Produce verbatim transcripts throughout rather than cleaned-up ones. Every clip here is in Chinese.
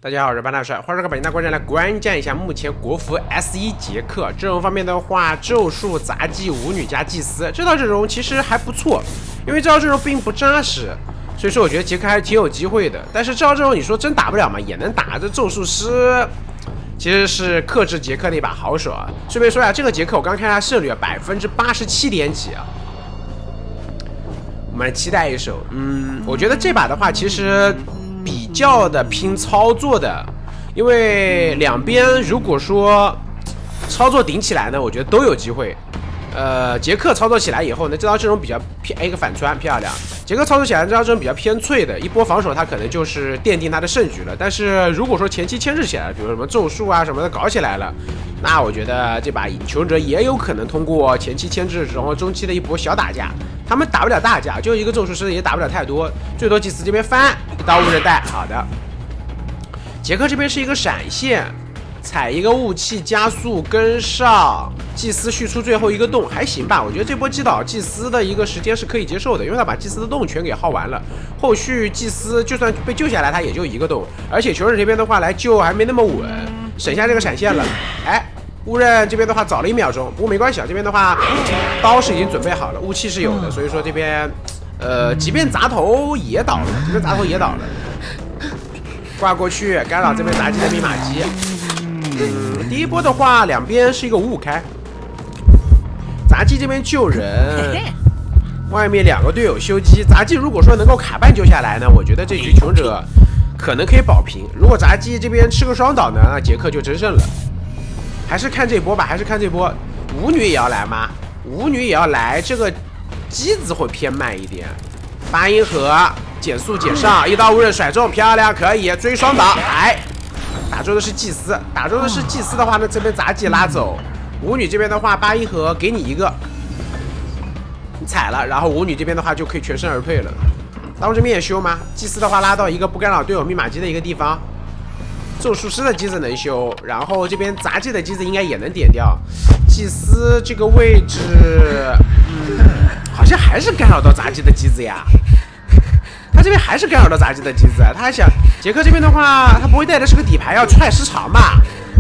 大家好，我是班大帅，欢迎收看本期的观战来观战一下目前国服 S 一 杰克阵容方面的话，咒术、杂技、舞女加祭司这套阵容其实还不错，因为这套阵容并不扎实，所以说我觉得杰克还是挺有机会的。但是这套阵容你说真打不了吗？也能打。这咒术师其实是克制杰克的一把好手啊。顺便说一下，这个杰克我刚看他胜率啊，百分之八十七点几啊。我们来期待一手，嗯，我觉得这把的话，其实。 比较的拼操作的，因为两边如果说操作顶起来呢，我觉得都有机会。呃，杰克操作起来以后呢，这套阵容比较偏，哎，一个反穿漂亮。杰克操作起来这套阵容比较偏脆的，一波防守他可能就是奠定他的胜局了。但是如果说前期牵制起来，比如什么咒术啊什么的搞起来了，那我觉得这把求生者也有可能通过前期牵制，然后中期的一波小打架。 他们打不了大架，就一个咒术师也打不了太多，最多祭司这边翻一刀无人带。好的，杰克这边是一个闪现，踩一个雾气加速跟上，祭司续出最后一个洞还行吧？我觉得这波击倒祭司的一个时间是可以接受的，因为他把祭司的洞全给耗完了，后续祭司就算被救下来，他也就一个洞，而且求生者这边的话来救还没那么稳，省下这个闪现了，哎。 雾刃这边的话早了一秒钟，不过没关系啊，这边的话刀是已经准备好了，雾气是有的，所以说这边呃，即便砸头也倒了，这边砸头也倒了，挂过去干扰这边杂技的密码机。嗯，第一波的话两边是一个五五开，杂技这边救人，外面两个队友修机，杂技如果说能够卡半救下来呢，我觉得这局求生者可能可以保平。如果杂技这边吃个双倒呢，那杰克就真胜了。 还是看这波吧，还是看这波。舞女也要来吗？舞女也要来，这个机子会偏慢一点。八音盒减速减上，一刀无刃甩中，漂亮，可以追双倒。哎，打中的是祭司，打中的是祭司的话呢，这边杂技拉走。舞女这边的话，八音盒给你一个，你踩了，然后舞女这边的话就可以全身而退了。刀这边也修吗？祭司的话拉到一个不干扰队友密码机的一个地方。 咒术师的机子能修，然后这边杂技的机子应该也能点掉。祭司这个位置，嗯，好像还是干扰到杂技的机子呀。他这边还是干扰到杂技的机子，他还想杰克这边的话，他不会带的是个底牌要踹时长吧？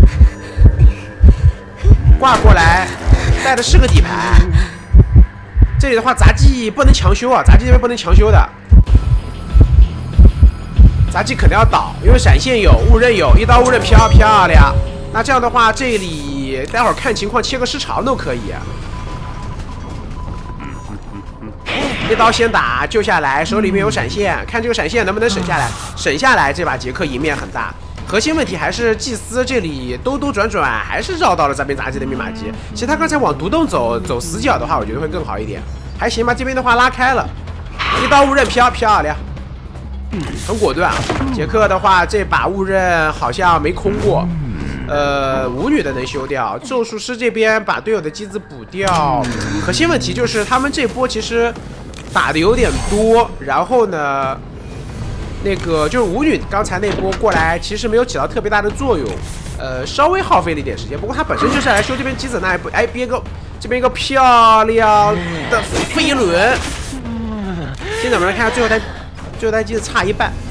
挂过来，带的是个底牌。这里的话，杂技不能强修啊，杂技这边不能强修的。 杂技肯定要倒，因为闪现有，雾刃有，一刀雾刃漂漂亮。那这样的话，这里待会儿看情况切个时长都可以。一刀先打，救下来，手里面有闪现，看这个闪现能不能省下来。省下来，这把杰克赢面很大。核心问题还是祭司这里兜兜转转，还是绕到了这边杂技的密码机。其实他刚才往独洞走，走死角的话，我觉得会更好一点。还行吧，这边的话拉开了，一刀雾刃漂漂亮。 很果断啊！杰克的话，这把雾刃好像没空过，呃，舞女的能修掉，咒术师这边把队友的机子补掉。核心问题就是他们这波其实打的有点多，然后呢，那个就是舞女刚才那波过来，其实没有起到特别大的作用，呃，稍微耗费了一点时间。不过他本身就是来修这边机子那一步，哎，憋个这边一个漂亮的飞轮。现在我们来看下最后台。 最后台机子差一半，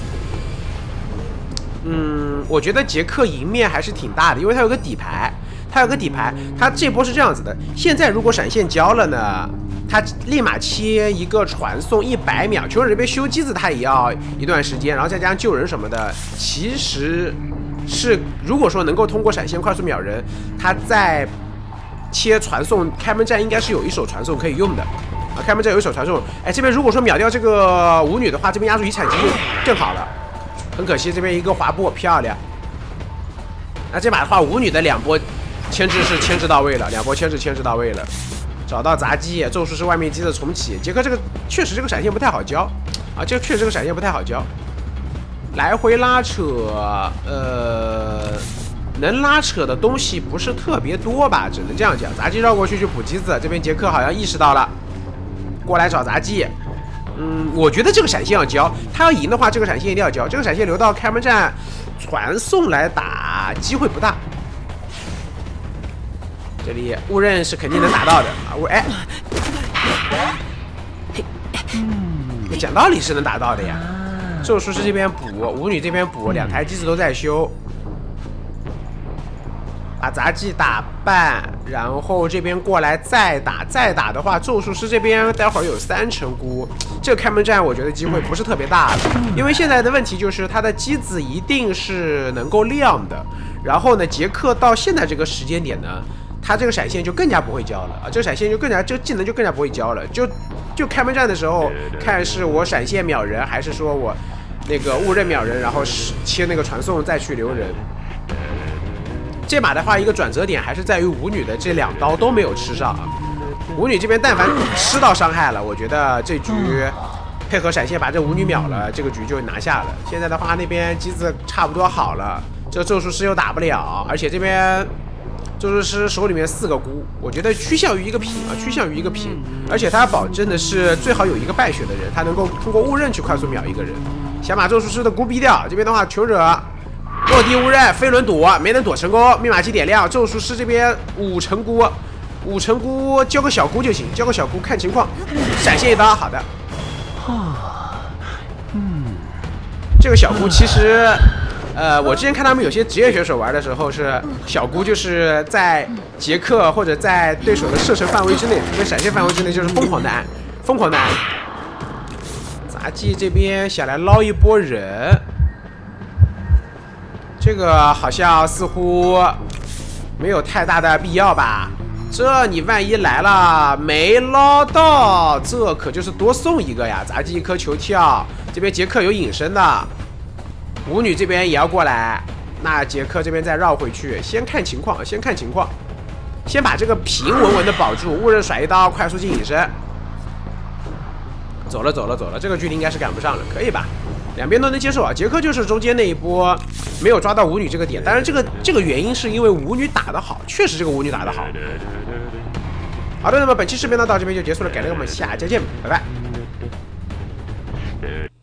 嗯，我觉得杰克赢面还是挺大的，因为他有个底牌，他有个底牌，他这波是这样子的。现在如果闪现交了呢，他立马切一个传送一百秒，求生这边修机子他也要一段时间，然后再加上救人什么的，其实是如果说能够通过闪现快速秒人，他在切传送开门战应该是有一手传送可以用的。 啊，开门战有一手传送，哎，这边如果说秒掉这个舞女的话，这边压住遗产机更好了。很可惜，这边一个滑步漂亮。那这把的话，舞女的两波牵制是牵制到位了，两波牵制牵制到位了。找到杂技，咒术师外面机的重启。杰克这个确实这个闪现不太好交啊，这个确实这个闪现不太好交。来回拉扯，呃，能拉扯的东西不是特别多吧，只能这样讲。杂技绕过去去补机子，这边杰克好像意识到了。 过来找杂技，嗯，我觉得这个闪现要交，他要赢的话，这个闪现一定要交。这个闪现留到开门战传送来打，机会不大。这里雾刃是肯定能打到的啊！雾哎，讲道理是能打到的呀。 咒术师这边补，舞女这边补，两台机子都在修。把杂技打半，然后这边过来再打，再打的话，咒术师这边待会儿有三成估，这个开门战我觉得机会不是特别大的，因为现在的问题就是他的机子一定是能够亮的，然后呢，杰克到现在这个时间点呢，他这个闪现就更加不会交了啊，这个闪现就更加，这个技能就更加不会交了，就就开门战的时候看是我闪现秒人，还是说我那个误认秒人，然后切那个传送再去留人。这把的话，一个转折点还是在于舞女的这两刀都没有吃上啊。舞女这边但凡吃到伤害了，我觉得这局配合闪现把这舞女秒了，这个局就拿下了。现在的话，那边机子差不多好了，这咒术师又打不了，而且这边咒术师手里面四个菇，我觉得趋向于一个平啊，趋向于一个平，而且他保证的是最好有一个败血的人，他能够通过误认去快速秒一个人，想把咒术师的菇逼掉。这边的话，穷者。落地误认，飞轮躲没能躲成功，密码机点亮，咒术师这边五成菇，五成菇交个小菇就行，交个小菇看情况，闪现一刀，好的。嗯，这个小菇其实，呃，我之前看他们有些职业选手玩的时候是小菇，就是在杰克或者在对手的射程范围之内，跟闪现范围之内就是疯狂的按，疯狂的按。杂技这边想来捞一波人。这个好像似乎没有太大的必要吧？这你万一来了没捞到，这可就是多送一个呀！杂技一颗球跳，这边杰克有隐身的，舞女这边也要过来，那杰克这边再绕回去，先看情况，先看情况，先把这个平稳稳的保住，误认甩一刀，快速进隐身，走了走了走了，这个距离应该是赶不上了，可以吧？两边都能接受啊，杰克就是中间那一波没有抓到舞女这个点，当然这个这个原因是因为舞女打得好，确实这个舞女打得好。好的，那么本期视频呢到这边就结束了，感谢我们下期见，拜拜。